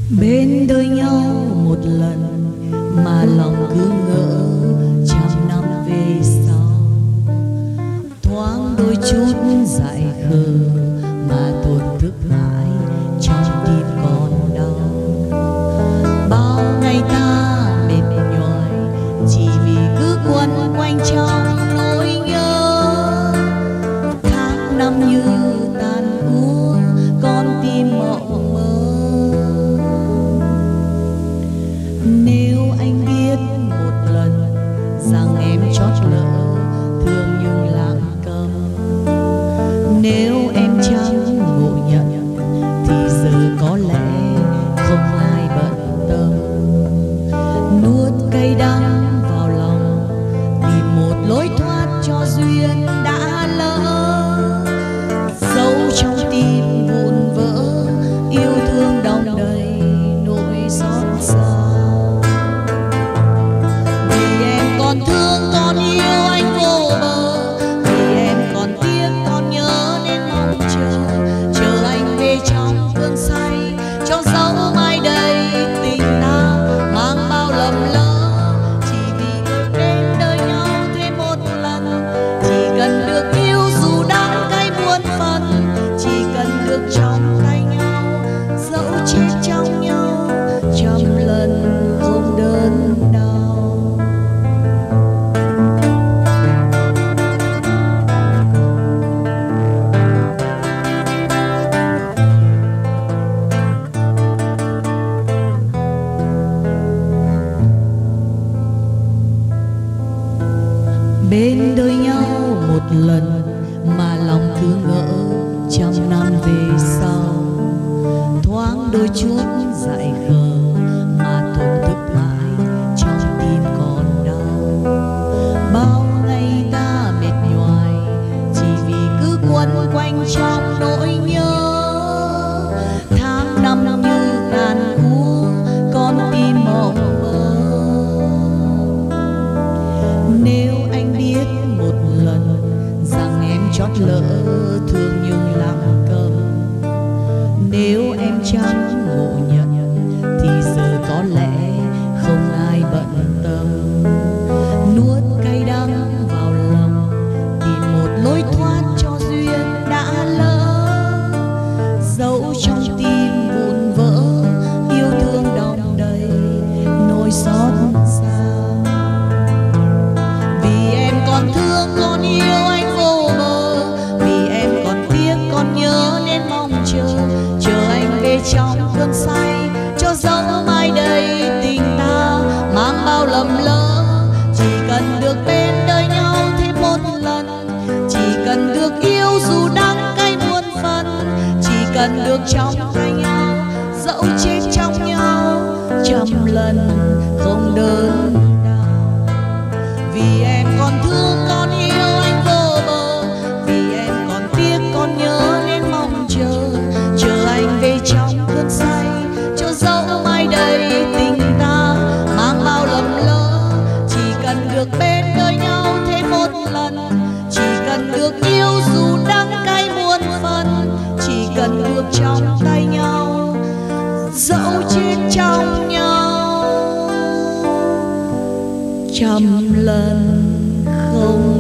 Bên đời nhau một lần mà lòng cứ ngỡ trăm năm về sau, thoáng đôi chút dại khờ mà tổn thức mãi trong tim còn đau. Bao ngày ta mệt nhoài chỉ vì cứ quấn quanh trong nỗi nhớ, tháng năm như tàn úa con tim mộng mơ. Nếu anh biết một lần rằng em chót lỡ thương nhưng lặng câm, nếu em chẳng ngộ nhận thì giờ có lẽ không ai bận tâm. Nuốt cay đắng vào lòng tìm một lối thoát cho duyên đã lỡ, dẫu trong tim vụn vỡ yêu thương đong đầy nỗi xót xa. Còn thương còn yêu anh vô bờ, vì em còn tiếc còn nhớ nên mong chờ anh về trong cơn say, cho dấu mai đây tình ta mang bao lầm lỡ. Chỉ vì được đến đời nhau thêm một lần, chỉ cần được yêu dù đắng cay muôn phần, chỉ cần được trong tay nhau dẫu chết trong nhau trăm lần không đơn đau. Bên đời nhau một lần mà lòng cứ ngỡ trăm năm về sau, thoáng đôi chút dại khờ mà tổn thức mãi trong tim còn đau. Bao ngày ta mệt nhoài chỉ vì cứ quấn quanh trong nỗi nhớ, tháng năm như tàn úa con tim mộng mơ. Nếu anh biết một lần rằng em chót lỡ thương nhưng lặng câm, nếu em chẳng ngộ nhận thì giờ có lẽ không ai bận tâm. Nuốt cay đắng vào lòng tìm một lối thoát cho duyên đã lỡ, dẫu trong tim vụn vỡ yêu thương đong đầy nỗi xót xa. Còn thương còn yêu anh vô bờ, vì em còn tiếc còn nhớ nên mong chờ anh về trong cơn say, cho dẫu mai đây tình ta mang bao lầm lỡ. Chỉ cần được bên đời nhau thêm một lần, chỉ cần được yêu dù đắng cay muôn phần, chỉ cần được trong tay nhau dẫu chết trong nhau trăm lần không đơn đau. Vì em còn thương còn yêu anh vô bờ, vì em còn tiếc còn nhớ nên mong chờ anh về trong cơn say, cho dẫu mai đây tình ta mang bao lầm lỡ. Chỉ cần được bên đời nhau thêm một lần, chỉ cần được yêu dù đắng cay muôn phần, chỉ cần được trong tay nhau dẫu chết trong nhau trăm lần không